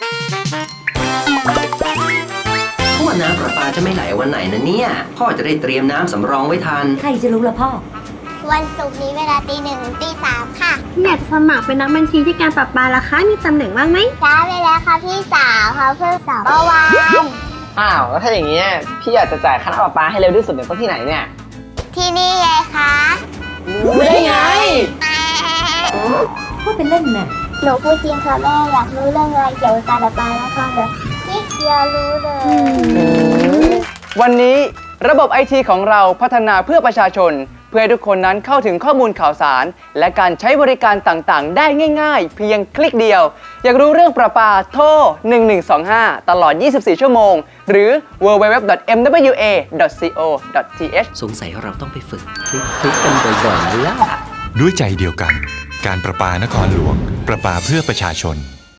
พ่อน้ำประปาจะไม่ไหลวันไหนนะเนี่ยพ่อจะได้เตรียมน้ำสำรองไว้ทันใครจะรู้ล่ะพ่อวันศุกร์นี้เวลาตี 1 ถึงตี 3ค่ะอยากสมัครเป็นนักบัญชีที่การประปาล่ะคะมีตำแหน่งว่างไหมช้าไปแล้วค่ะพี่สาวเขาเพิ่งสอบเมื่อวานอ้าวแล้วถ้าอย่างนี้พี่อยากจะจ่ายค่าน้ำประปาให้เร็วที่สุดเนี่ยต้องที่ไหนเนี่ยที่นี่ไงคะรู้ได้ไงพูดเป็นเล่นน่ะหนูพูดจริงค่ะแม่อยากรู้เรื่องอะไรเกี่ยวกับการประปานะคะเดี๋ยวนิดเดียวรู้เลยวันนี้ระบบ IT ของเราพัฒนาเพื่อประชาชนเพื่อให้ทุกคนนั้นเข้าถึงข้อมูลข่าวสารและการใช้บริการต่างๆได้ง่ายๆเพียงคลิกเดียวอยากรู้เรื่องประปาโทร1125ตลอด24ชั่วโมงหรือ www.mwa.co.th สงสัยเราต้องไปฝึกคลิกกันบ่อยๆแล้วด้วยใจเดียวกันการประปานครหลวงประปาเพื่อประชาชน